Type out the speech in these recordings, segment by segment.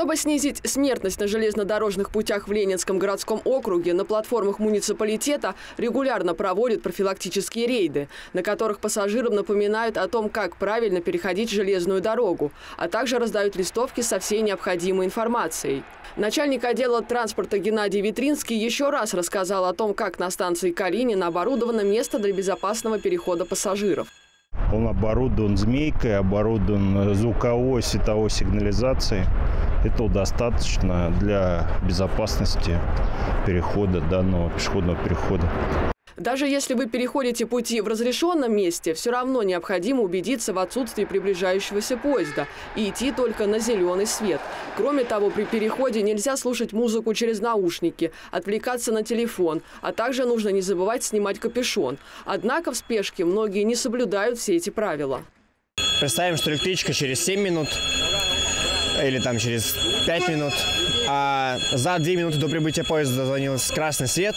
Чтобы снизить смертность на железнодорожных путях в Ленинском городском округе, на платформах муниципалитета регулярно проводят профилактические рейды, на которых пассажирам напоминают о том, как правильно переходить железную дорогу, а также раздают листовки со всей необходимой информацией. Начальник отдела транспорта Геннадий Витринский еще раз рассказал о том, как на станции Калинин оборудовано место для безопасного перехода пассажиров. Он оборудован змейкой, оборудован звуковой, световой сигнализацией. Этого достаточно для безопасности перехода, данного пешеходного перехода. Даже если вы переходите пути в разрешенном месте, все равно необходимо убедиться в отсутствии приближающегося поезда и идти только на зеленый свет. Кроме того, при переходе нельзя слушать музыку через наушники, отвлекаться на телефон, а также нужно не забывать снимать капюшон. Однако в спешке многие не соблюдают все эти правила. Представим, что электричка через 7 минут или там через 5 минут, а за 2 минуты до прибытия поезда зазвонился красный свет.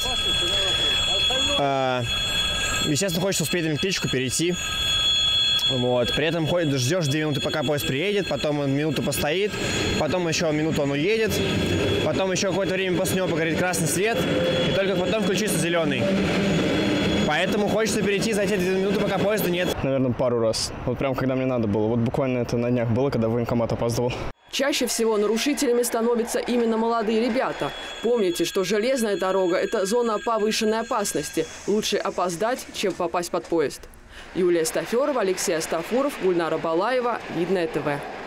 Естественно, хочется успеть электричку перейти. Вот. При этом ждешь 2 минуты, пока поезд приедет, потом он минуту постоит, потом еще минуту он уедет, потом еще какое-то время после него погорит красный свет, и только потом включится зеленый. Поэтому хочется перейти за эти 2 минуты, пока поезда нет. Наверное, пару раз. Вот прям когда мне надо было. Вот буквально это на днях было, когда в военкомат опаздывал. Чаще всего нарушителями становятся именно молодые ребята. Помните, что железная дорога – это зона повышенной опасности. Лучше опоздать, чем попасть под поезд. Юлия Стаферова, Алексей Астафуров, Гульнара Балаева, Видное ТВ.